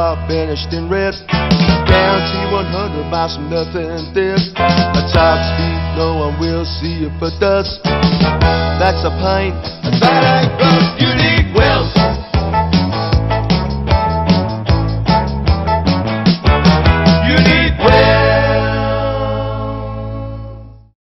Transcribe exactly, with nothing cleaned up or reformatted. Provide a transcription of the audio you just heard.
are finished in red. Guarantee one hundred buy some nothing dead. A top speed, no one will see if it does. That's a pain, that ain't right.